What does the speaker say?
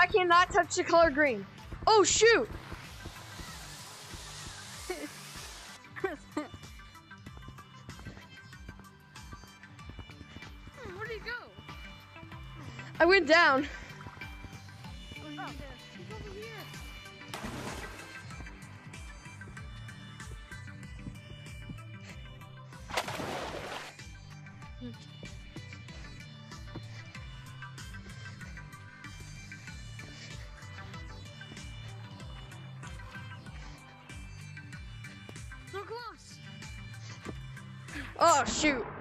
I cannot touch the color green. Oh shoot! Where'd he go? I went down. Oh, he's over here. So close. Oh shoot!